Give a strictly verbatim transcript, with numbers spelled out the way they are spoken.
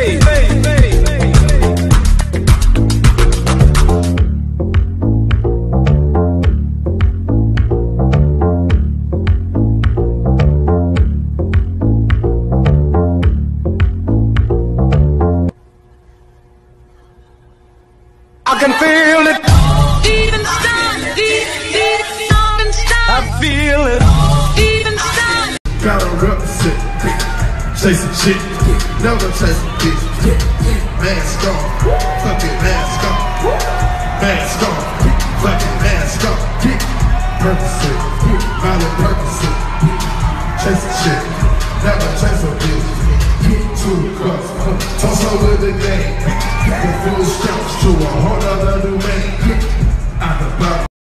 I can feel it. Deep inside, deep, deep, down inside. I feel it. Deep inside. Gotta represent, chasing shit, never chasing bitch. Mask on, fucking mask on, mask on, fucking mask on. Percocet, Miley Percocet, chasing shit, never chase a bitch. Two cups, toss up with the game, with full steps to a whole other new man.